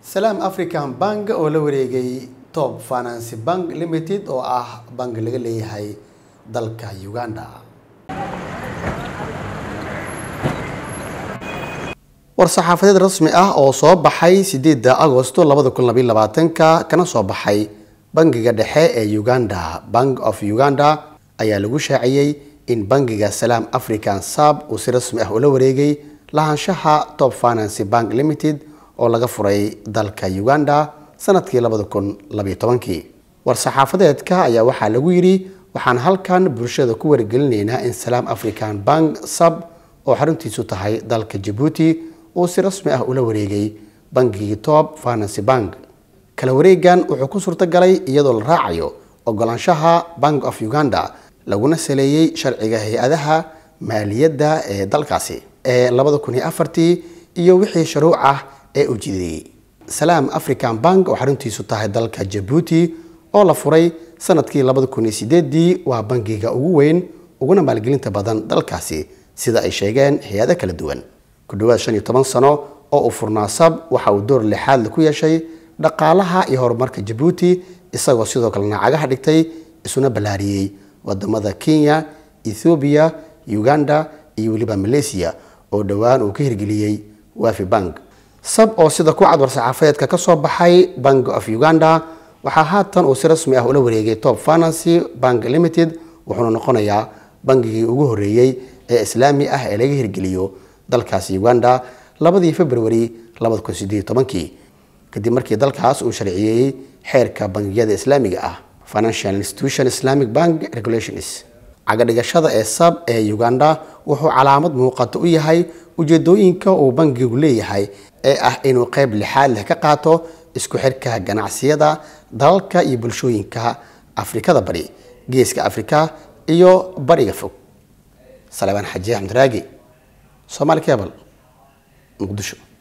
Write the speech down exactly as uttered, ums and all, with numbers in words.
Salam African Bank oo la wareegay Top Finance Bank Limited oo ah bank laga leeyahay dalka Uganda. War-saxaafadeed rasmi ah oo soo baxay sideedda Agoosto labada kun iyo labaatanka kana soo baxay bangiga dhexe ee Uganda, Bank of Uganda, ayaa lagu shaaciyay in bangiga Salam African Sub uu si rasmi ah ula wareegay lahaanshaha Top Finance Bank Limited oo laga furay dalka Uganda sanadkii labada kun iyo laba iyo toban. War-saxaafadeedka ayaa waxaa lagu yiri waxaan halkan bulshada ku wargelinaynaa in Salam African Bank Sub oo xaruntiisu tahay dalka Djibouti oo si rasmi ah ula wareegay bangiga Top Finance Bank. Kala wareegan wuxuu ku suurtagalay iyadoo la raacayo ogolaanshaha Bank of Uganda laguna saleeyay sharciga hay'adaha maaliyadda ee dalkaasi ee labada kun iyo afar iyo wixii shuruuc ah ee u jiday. Salam African Bank oo xaruntiisu tahay dalka Djibouti oo la furay sanadkii labada kun iyo sideed waa bangiga ugu weyn uguna maalgelinta badan dalkaasi sida ay sheegeen hay'ado kala duwan. Ku dhawaad shan iyo toban sano oo u furnaa Sub waxa uu door lixaad ku yeeshay dhaqaalaha iyo horumarka Djibouti isagoo sidoo kale nacagaha dhigtay isuna balaariyay wadamada Kenya, Ethiopia, Uganda iyo waliba Malaysia oo dhawaan uu ka hirgeliyay Wafi Bank. Sub oo sida ku cad war-saxaafadeedka ka soo baxay Bank of Uganda waxa haatan uu si rasmi ah ula wareegay Top Finance Bank Limited wuxuuna noqonayaa bangigii ugu horeeyay ee Islaami ah ee laga hirgeliyo dalkaasi Uganda labadii February labada kun iyo siddeed iyo toban kadib markii dalkaas uu sharciyeeyay xeerka bangiyada Islaamiga ah Financial Institution Islamic Bank Regulations. Caga dhigashada ee Sub ee Uganda wuxuu calaamad muuqato u yahay ujeedooyinka uu bangigu leeyahay ee ah inuu qayb lixaad leh ka qaato isku xirka ganacsiyada dalalka iyo bulshooyinka Afrikada Bari, Geeska Afrika iyo Bariga Fog. Salaaman Xaji Axmed Raagi, Somali Cable, Muqdisho.